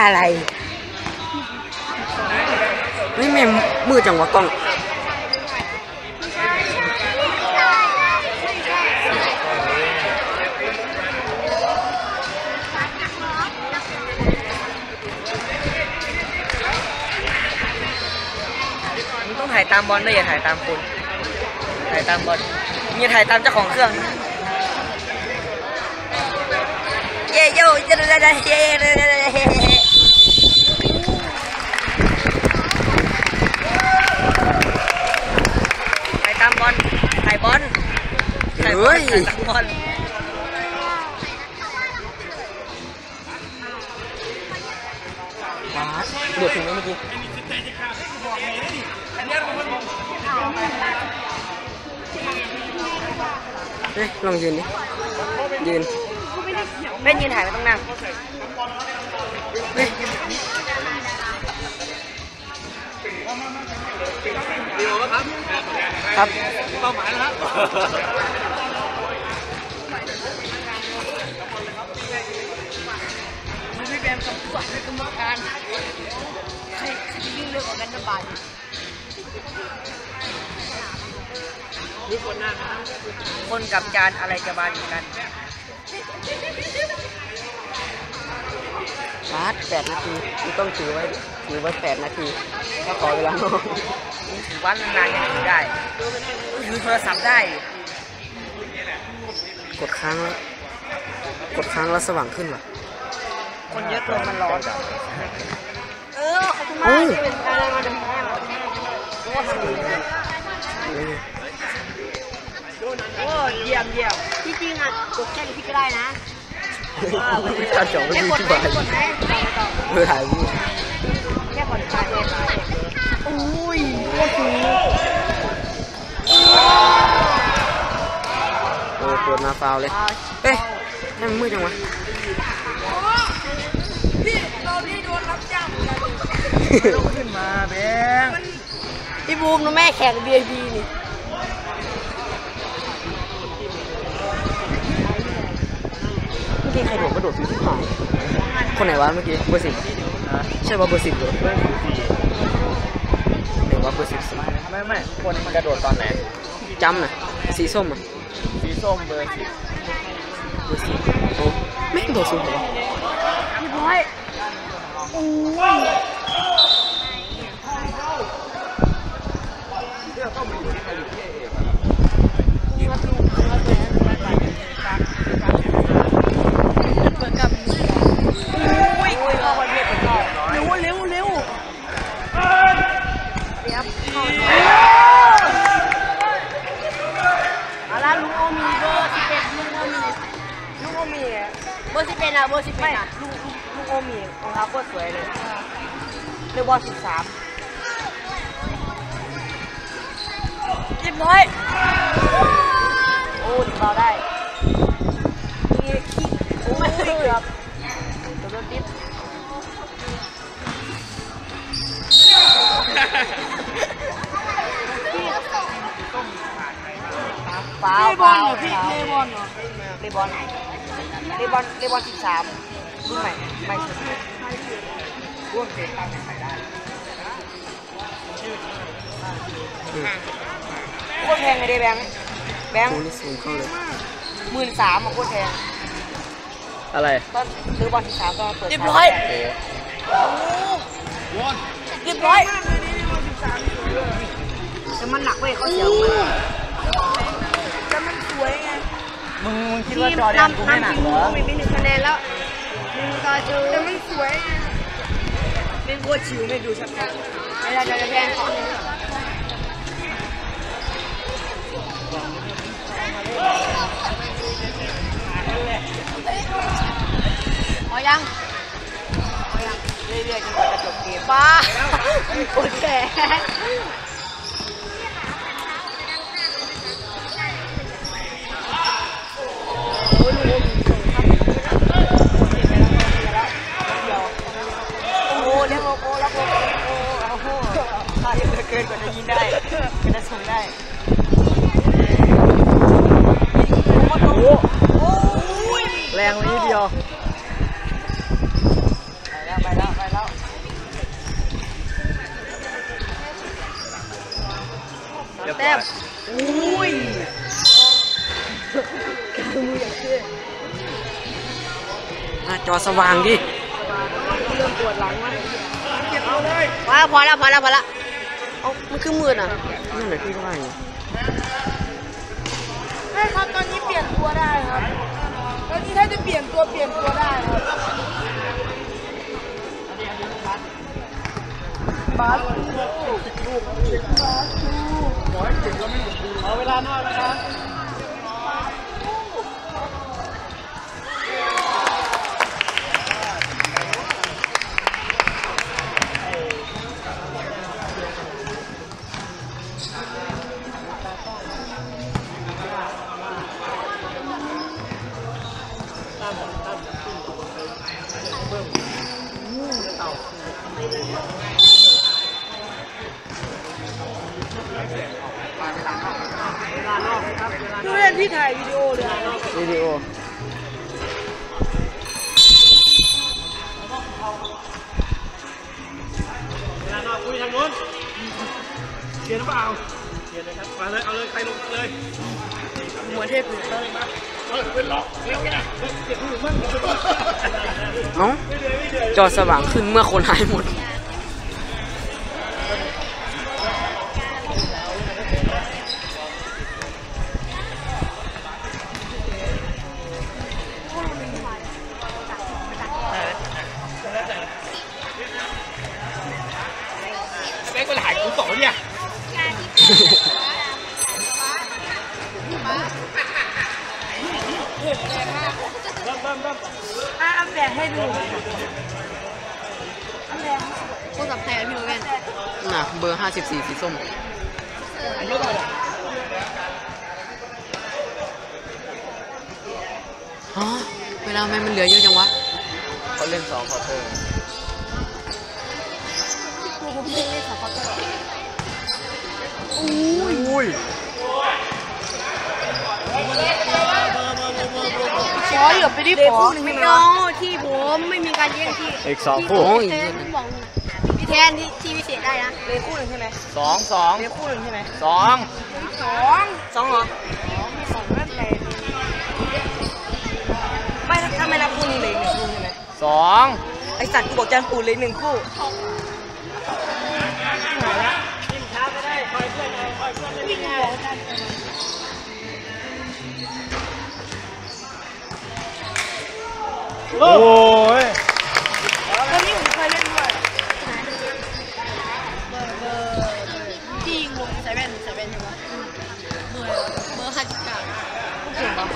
อะไรนี่แม่มือจังหวะกล้องมึงต้องถ่ายตามบอลด้วยอย่าถ่ายตามคนถ่ายตามบอลอย่าถ่ายตามเจ้าของเครื่องเย้โย่เย้เย้เย้ถ่ายตามบอลถ่ายบอลถ่ายบอลถ่ายตามบอลเดือดถึงแล้วเมื่อกี้เฮ้ยลองยืนดิยืนเป็นยืนถ่ายไม่ต้องนั่งเฮ้ยดีโอครับครับเป้าหมายแล้วครับมันไม่เป็นกับฝันในกรรมการใครจะยิ่งเลือกกันนะบายนี่คนหน้าคนกับจานอะไรจะบานกันชาร์จ8 นาทีนี่ต้องถือไว้8 นาทีก็ขอเวลาถือวันนานยังถือได้ถือโทรศัพท์ได้กดค้างแล้วสว่างขึ้นว่ะคนเยอะเกินมันร้อนขอบคุณมากที่เป็นการมาดึงแม่รู้ว่าทำดีโอ้เยี่ยมที่จริงอ่ะกดแค่นี้พี่ก็ได้นะการจ่อไม่ดีที่บ้านถ่ายรูปแค่ผ่อนคลายอุ้ยโคตรสูงเปิดมาฟาวเลยเอ๊ะนั่นมืดจังวะพี่เราพี่โดนรับจ้างขึ้นมาแบงพี่บูมนะแม่แข่ง VIP นี่เมื่อกี้ใครโดดกระโดดฟีที่ผ่านคนไหนวะเมื่อกี้เบอร์ 10ใช่ว่าเบอร์ 10หรือหรือว่าเบอร์ 10ไม่คนมันกระโดดตอนไหนจำน่ะสีส้มอ่ะสีส้มเบอร์ 10โอ้แม่งโดดสูงเหรอพี่บอยโอ้ยเร็วอะไรลุงโอมีเบอร์ 11ลุงโอมีเบอร์ 11นะเบอร์ 11นะลุงโอมีรองเท้าโคตรสวยเลยเรือบอล 13เรียบร้อยโอ้ถึงเราได้นี่ขี้โอ้ไม่เกือบโดนติดเบอลเหรอพี่เลบอลเหรอเลบอล13รุ่นใหม่ไม่ใช่ร่วมเตะตามใส่ได้โคตรแพงเลยแบงค์สูงเข้าเลย13,000โคตรแพงอะไรตอนซื้อบอล13ตอนเปิดเรียบร้อยเรียบร้อยแต่มันหนักเว้ยเขาเสียงแล้วมันสวยไงมึงคิดว่าจอแดนกูไม่หนักเหรอมี1 คะแนนแล้วต่อจูแต่มันสวยไงเป็นโคตรชิวไม่ดูชัดๆไม่ได้จะแย่งเขาเลยพอยังเรื่อยๆจนกว่าจะจบเกมป้ากดแขนโอ้เลี้ยงโลโก้แล้วโอ้โหพลาดเยอะเกินกว่าจะยิงได้ก็จะส่งได้โอ้ยแรงนิดเดียวไปแล้วต้มอุ้ยหน้าจอสว่างดิเริ่มปวดหลังวะพอแล้วเอามันคือมืดอ่ะนั่นแหละพี่ก็ว่าอย่างนี้ใช่ครับตอนนี้เปลี่ยนตัวได้ครับตอนนี้ถ้าจะเปลี่ยนตัวได้ครับบาสเอาเวลาหน่อยนะครับดูเล่นพี่ถ่ายวิดีโอเลยวิดีโอเวลานอกคุยทางโน้นเขียนหรือเปล่าเขียนเลยครับมาเลยเอาเลยใครลงเลยเหมือนเทพเลยเป็นหรอกเล่นกันเก็บผู้มั่งเอ้าจอสว่างขึ้นเมื่อคนหายหมดเล่นก็หายกูต่อเนี่ยอัพแบกให้ดูโคตรสับแทนพี่โอเว่นน่ะเบอร์54สีส้มฮะเวลาไม่มันเหลือเยอะจังวะเขาเล่น2ควอเตอร์ผมเล่น2 ควอเตอร์อุ้ยขอเหลือไปที่ผมไม่เอาที่ผมไม่มีการแย่งที่อีก2คู่พี่แทนที่พิเศษได้นะเลยคู่หนึ่งใช่ไหม 2 เลยคู่หนึ่งใช่ไหม 2 เหรอ2นั่นแหละไม่ถ้าไม่นับคู่นี้เลย1 คู่ใช่ไหม 2 ไอสัตว์กูบอกจะปูเลย1 คู่โอ้ยวันนี้ผมเคยเล่นด้วยที่ยิงวง7ใช่ไหมเบอร์59 เก่งปะ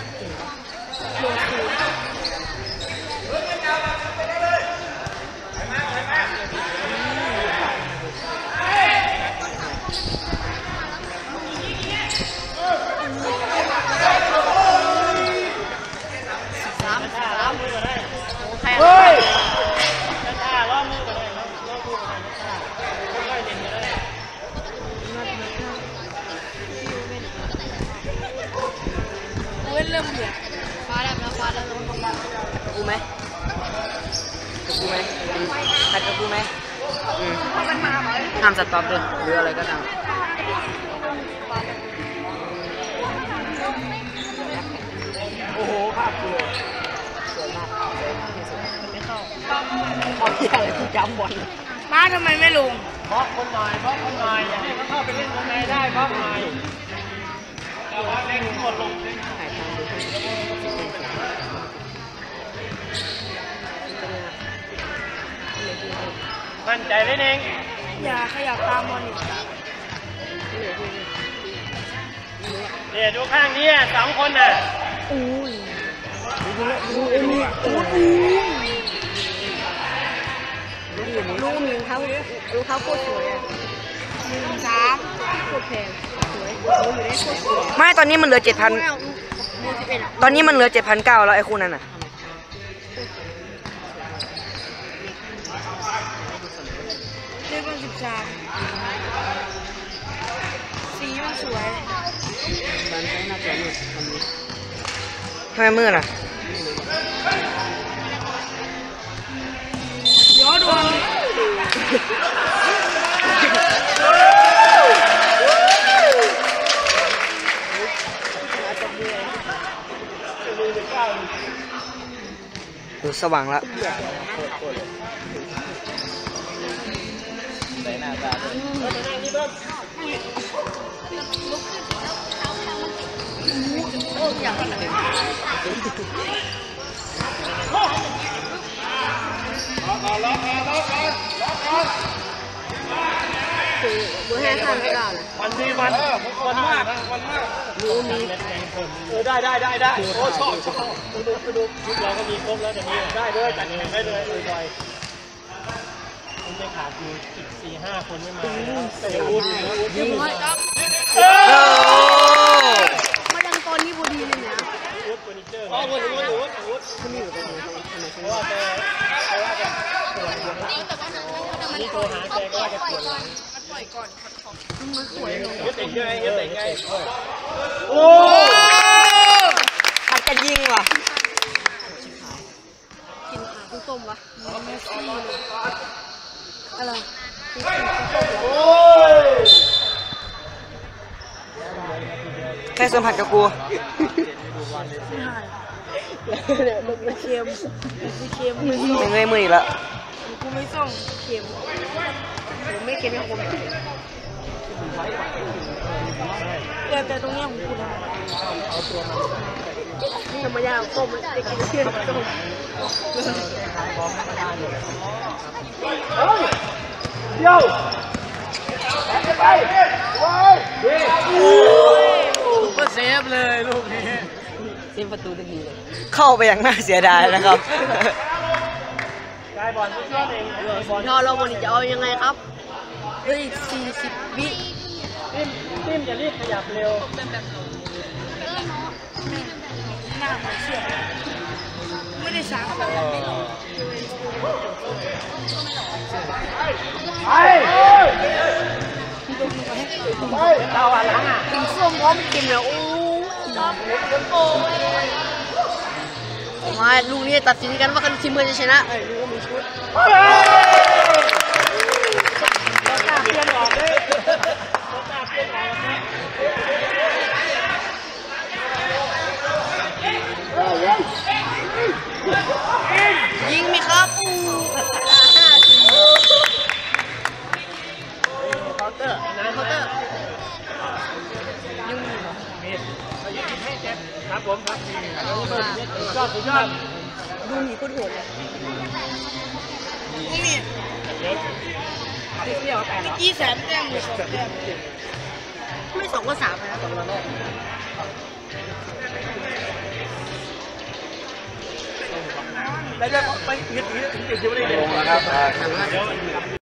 เฮ้ยเริ่มเบื่อฟ้าแล้วกูไหมหัดกับกูไหมห้ามสต็อปด้วยหรืออะไรก็ตามโอ้โหภาพสวยมากไม่เข้าบอลอะไรกูจำบอลมาทำไมไม่ลงบล็อกคนหน่อยอย่าให้เขาเข้าไปเล่นวงในได้บล็อกหน่อยแต่ว่าเล่นหมดลงมั่นใจไว้เองอย่าขยับตามบอลอีกเนี่ยดูข้างนี้2 คนน่ะลูกมีเขาโคตรสวยอ่ะโคตรแพงสวยไม่ตอนนี้มันเหลือ 7,000 ตอนนี้มันเหลือ 7,900 แล้วไอ้คู่นั้นน่ะเลข13สีมันสวยทำไมมืดล่ะย้อนดูดูสว่างละเบอร์5ข้ามไม่ได้เลยวันดีวันมากรู้มีได้โอ้ชอบไปดูชุดเราก็มีครบแล้วแต่นี้ได้เลยจัดเองได้เลยบ่อยมันไม่ขาดอยู่อีก4-5 คนไม่มาแต่วุฒิยิงครับมาดังตอนนี้พอดีเลยนะวุฒิเฟอร์นิเจอร์วุฒิคนนี้อยู่ตรงนี้เพราะว่าแกนี่โทรหาแกก็ว่าแกปวดหลังยึดติดไงโอ้มันจะยิงว่ะกินขาต้มวะไม่ซี่เลยอะไรแค่สัมผัสกับกูมันเค็มไม่เมื่อยมืออีกแล้วกูไม่ส่งเค็มผมไม่เค็มอย่างผมแต่ตรงนี้ของกูนะธรรมดาต้มจะกินเชื่อต้มเดี๋ยวไปก็เซฟเลยลูกนี้เซฟประตูได้ดีเลยเข้าไปอย่างน่าเสียดายนะครับได้บอลช่วยเองบอลพอเราวันนี้จะเอายังไงครับเฮ้ย40 วิติ้มจะรีบขยับเร็วไม่ได้ช้าเราอะหลังอ่ะกินส้มพร้อมกินแล้วโอ้มาลูกนี้ตัดสินกันว่าทีมเมืองจะชนะลูกมีชุดเปลี่ยนออกเลยยิงไหมครับเคาน์เตอร์ยิงให้แจ็คครับผมครับสุดยอดดูหนีโคตรโหดเลยนี่เมื่อกี้3 แต้มเลย2 แต้มไม่2ก็3นะได้ไปยึดถือไม่ได้เลยครับ